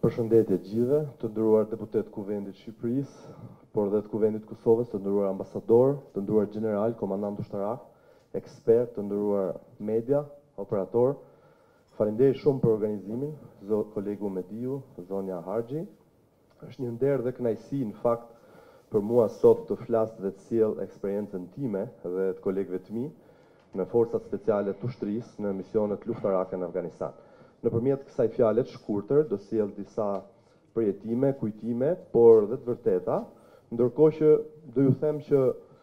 Përshëndetje gjithëve, të nderuar deputet Kuvendit Shqipërisë, por dhe të Kuvendit Kosovës, të nderuar ambasador, të nderuar general, komandant ushtarak, ekspert, të nderuar media, operator. Faleminderit shumë për organizimin, kolegu Mediu, zonja Harxhi. Është një nder dhe kënaqësi në fakt për mua sot të flas dhe të sjell eksperiencën time dhe të kolegëve të mi në forcat speciale të ushtrisë në misionet luftarake në Afganistan. Nëpërmjet kësaj fjale të shkurtër do sjell disa përjetime, kujtime, por dhe të vërteta, ndërkohë që do ju them që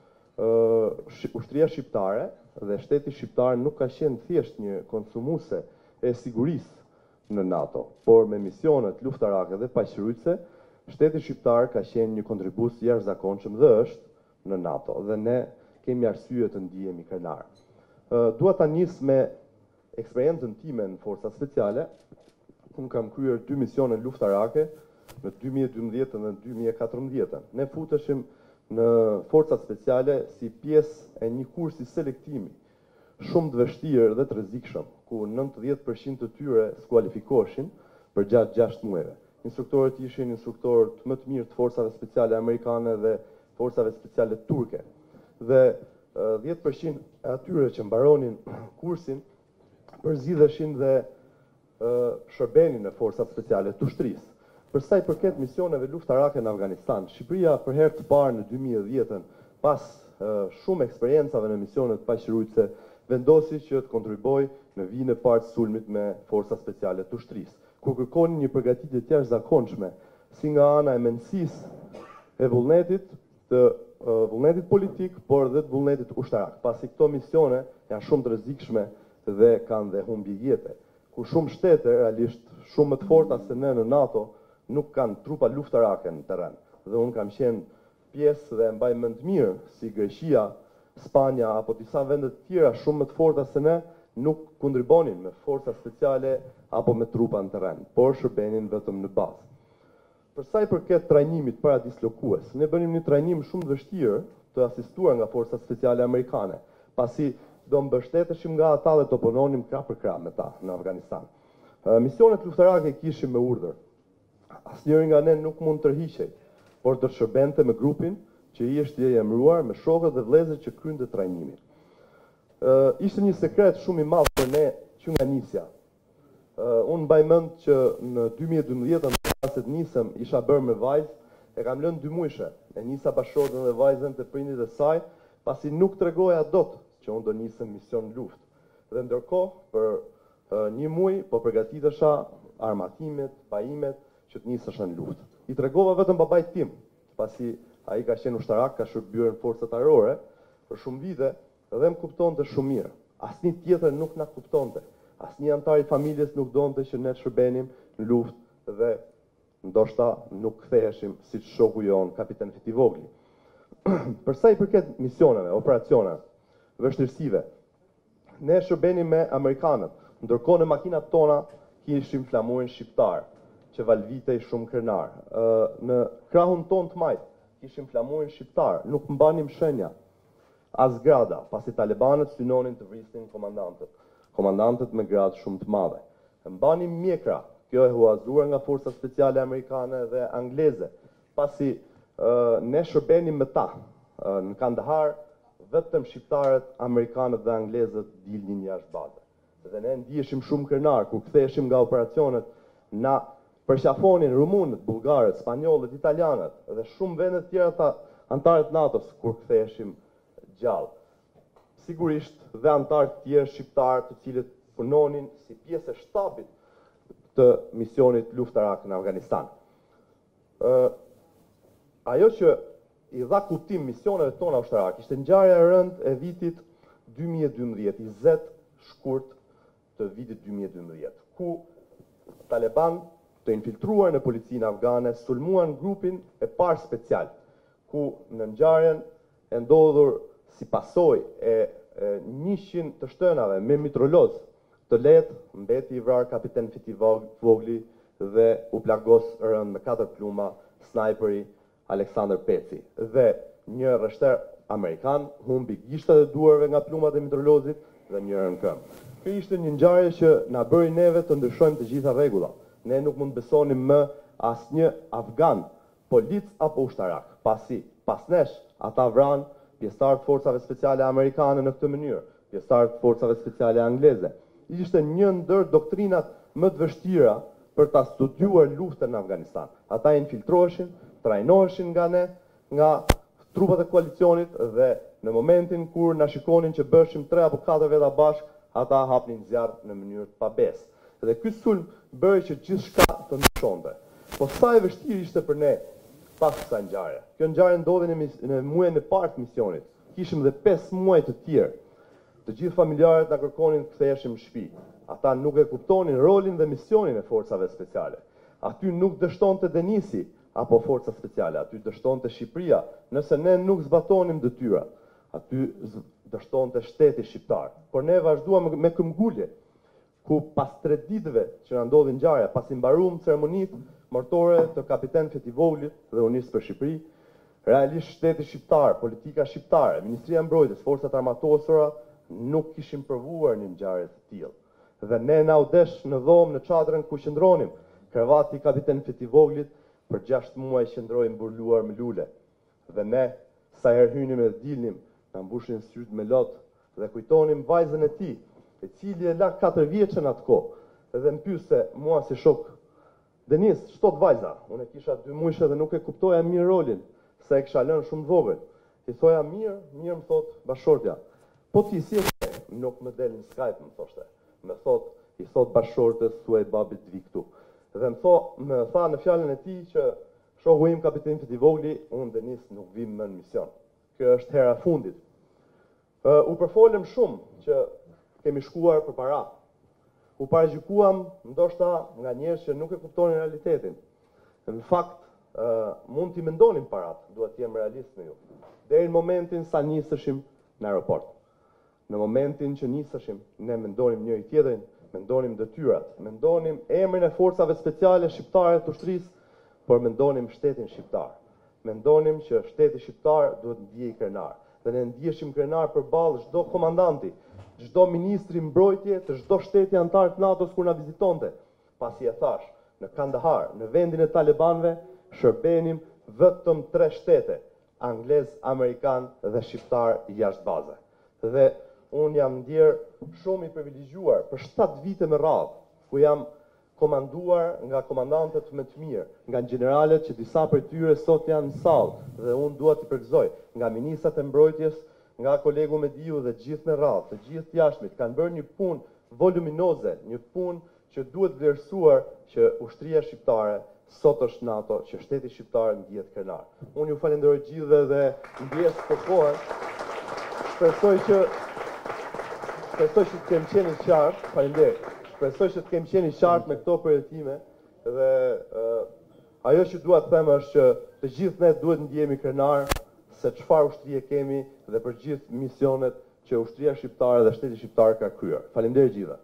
ushtria shqiptare dhe shteti shqiptar nuk ka qenë thjesht një konsumuese e sigurisë në NATO, por me misionet luftarake dhe paqëruese, shteti shqiptar ka qenë një kontribues jashtëzakonshëm dhe është në NATO dhe ne kemi arsye të ndihemi krenar. Dua ta nis me eksperiencën time në forcat speciale. Unë kam kryer 2 misione luftarake në 2012 dhe 2014. Ne futeshim në forcat speciale si pjesë e një kursi selektimi shumë të vështirë dhe të rrezikshëm, ku 90% të tyre skualifikoheshin për gjatë 6 muajve. Instruktorët ishin instruktorët më të mirë të forcave speciale amerikane dhe forcave speciale turke. Dhe 10% e atyre që mbaronin kursin përzidheshin dhe shërbenin në forcat speciale të ushtrisë. Për sa i përket misioneve luftarake në Afganistan, Shqipëria për herë të parë në 2010-ën, pas shumë eksperiencave në misionet paqëruese, vendosi që të kontribuoj në vijën e parë të sulmit me forcat speciale të ushtrisë, ku kërkonin një përgatitje të jashtëzakonshme, si nga ana e mendësisë e vullnetit, të vullnetit politik, por dhe të vullnetit ushtarak, pasi këto misione janë shumë të rrezikshme dhe kanë dhe humbi jete, ku shumë shtete, realisht shumë më të forta se ne në NATO, nuk kanë trupa luftarake në terren. Dhe unë kam qenë pjesë dhe mbaj mend mirë si Greqia, Spanja apo disa vende të tjera shumë më të forta se ne nuk kontribonin me forca speciale apo me trupa në terren, por shërbenin vetëm në bazë. Për sa i përket trajnimit para dislokues, ne bënim një trajnim shumë të vështirë të asistuar nga forcat speciale amerikane, pasi do mbështeteshim nga ata dhe të opononim krah për krah me ta në Afganistan. Misionet luftarake kishim me urdhër. Asnjëri nga ne nuk mund të tërhiqej, por të shërbente me grupin që i është i emëruar me shokët dhe vëllezërit që kryente trajnimin. Ishte një sekret shumë i madh për ne që nga nisja. Unë mbaj mend që në 2012 pas të nisëm isha bërë me vajzë, e kam lënë 2 muajshe. E nisa bashkëshortën dhe vajzën te prindit e saj, pasi nuk tregoja dot që unë do nisem mision luftë. Dhe ndërkohë, për 1 muaj, po përgatitesha armatimet, pajimet, që të nisesha në luftë. I tregova vetëm babait tim, pasi ai ka qenë ushtarak, ka shërbyer në forcat ajrore për shumë vite dhe më kuptonte shumë mirë. Asnjë tjetër nuk na kuptonte. Asnjë antar i familjes nuk donte që ne të shërbenim në luftë dhe ndoshta nuk ktheheshim siç shoku jon, kapiten Fitivogli. Për sa i përket misioneve, operacioneve, vështirësive, ne shërbenim me amerikanët, ndërkohë në makinat tona kishim flamurin shqiptar, që valvitej shumë krenar. Në krahun ton të majt kishim flamurin shqiptar, nuk mbanim shenja, as grada, pasi talibanët synonin të vrisnin komandantët me gradë shumë të madhe. Mbanim mjekra, kjo e huazuar nga forcat speciale amerikane dhe angleze, pasi ne shërbenim me ta. Në Kandahar, vetëm shqiptarët, amerikanët dhe anglezët dilnin jashtë baze. Dhe ne ndiheshim shumë krenar, kur ktheheshim nga operacionet, na përqafonin rumunët, bullgarët, spanjollët, italianët dhe shumë vende të tjera të antarët NATO-s kur ktheheshim gjallë. Sigurisht dhe antarët tjerë shqiptarë të cilët punonin si pjesë e shtabit të misionit luftarak në Afganistan. Ajo që i dha kuptim misioneve tona ushtarake ishte ngjarja e rëndë e vitit 2012, 20 shkurt të vitit 2012, ku Taliban të infiltruar në policinë afgane sulmuan grupin e parë special, ku në ngjarjen e ndodhur si pasojë e 100 të shtënave me mitroloz të lehtë, mbeti i vrarë kapiten Fitivogli dhe u plagos rënd me 4 pluma snajperi Aleksandr Peci. Dhe një rreshter amerikan humbi gishtat e duarve nga plumat e mitrolozit dhe njërën këmbë. Kjo ishte një ngjarje që na bëri neve të ndryshojmë të gjitha rregullat. Ne nuk mund besonim më asnjë afgan, polic apo ushtarak, pasi pas nesh ata vranë pjesëtarë të forcave speciale amerikane në këtë mënyrë, pjesëtarë të forcave speciale angleze. Ishte një ndër doktrinat më të vështira për ta studiuar luftën në Afganistan. Ata infiltroheshin, trajnoheshin nga ne, nga trupat e koalicionit dhe në momentin kur na shikonin që bëshim 3 apo 4 veta bashk, ata hapnin zjarr në mënyrë të pabesë. Dhe ky sulm bëri që gjithçka të ndryshonte. Po sa e vështirë ishte për ne pas kësaj ngjarje. Kjo ngjarje ndodhi në muajin e parë të misionit. Kishim edhe 5 muaj të tjerë. Të gjithë familjarët na kërkonin të ktheheshim në shtëpi. Ata nuk e kuptonin rolin dhe misionin e forcave speciale. Aty nuk dështonte Denisi apo forca speciale, aty dështonte Shqipëria, nëse ne nuk zbatonim detyrat. Aty dështonte shteti shqiptar. Por ne vazhduam me këmbgulje, ku pas 3 ditëve që na ndodhi ngjarja, pasi mbaruam ceremonitë martore të kapiten Fetivoglit dhe Unisë për Shqipëri, realisht shteti shqiptar, politika shqiptare, Ministria e Mbrojtjes, forcat armatosura nuk kishin provuar një ngjarje të tillë. Dhe ne na u desh në dhomë në çadrën ku qëndronim, krevati kapiten Fetivoglit për 6 muaj qëndroi mburluar me lule. Dhe ne, sa herë hynim e dilnim, na mbushnin syt me lot dhe kujtonim vajzën e tij, e cili e la 4 vjeçën atë kohë. Dhe më pyeste mua si shok, Denis, ç'tot vajza? Unë kisha 2 muajshe dhe nuk e kuptoja mirë rolin, se e kisha lënë shumë vogël. I thoja mirë, më thot bashortja. Po ti si e ke? Nuk më del në Skype, më thoshte. I thot bashortës thuaj babit vi këtu. Dhe më tha në fjalën e tij që shoku im kapiten Fetivogli, unë Denis nuk vim më në mision. Kjo është hera fundit. U përfolëm shumë që kemi shkuar për para. U paragjykuam ndoshta nga njerëz që nuk e kuptonin realitetin. Në fakt, mund t'i mendonin parat, duhet t'jem realist me ju. Deri në momentin sa nisëshim në aeroport. Në momentin që nisëshim, ne mendonim njëri tjetrin, mendonim detyrat, mendonim emrin e forcave speciale shqiptare të ushtrisë, por mendonim shtetin shqiptar. Mendonim që shteti shqiptar duhet ndjej krenar. Dhe ne ndjeshim krenar përballë çdo komandanti, çdo ministri mbrojtje të çdo shteti antar të NATO-s kur na vizitonte. Pasi e thash, në Kandahar, në vendin e talibanëve, shërbenim vetëm 3 shtete, anglez, amerikan dhe shqiptar jashtë baze. Dhe unë jam ndjer shumë i privilegjuar për 7 vite me radhë, ku jam komanduar nga komandantët më të mirë, nga generalet që disa për tyre sot janë në sallë, dhe unë dua t'i përgëzoj, nga ministrat e mbrojtjes, nga kolegu Mediu dhe gjithë me radhë, të gjithë të jashtëmit, kanë bërë një punë voluminoze, një punë që duhet vlerësuar që ushtria shqiptare sot është NATO, që shteti shqiptar ndjehet krenar. Unë ju falenderoj gjithë dhe ndjes për kohën. Shpresoj që të kem qenë qartë, faleminderit. Shpresoj që të kem qenë qartë me këto përjetime dhe ajo që dua të them është që të gjithë ne duhet ndjehemi krenar se çfarë ushtrie kemi dhe për gjithë misionet që ushtria shqiptare dhe shteti shqiptar ka kryer. Faleminderit gjithëve.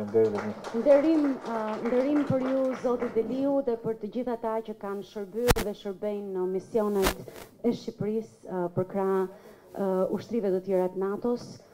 Nderim për ju, Zoti Deliu, dhe për të gjithë ata që kanë shërbyer dhe shërbejnë në misionet e Shqipërisë për krah ushtrive të tjera të NATO-s.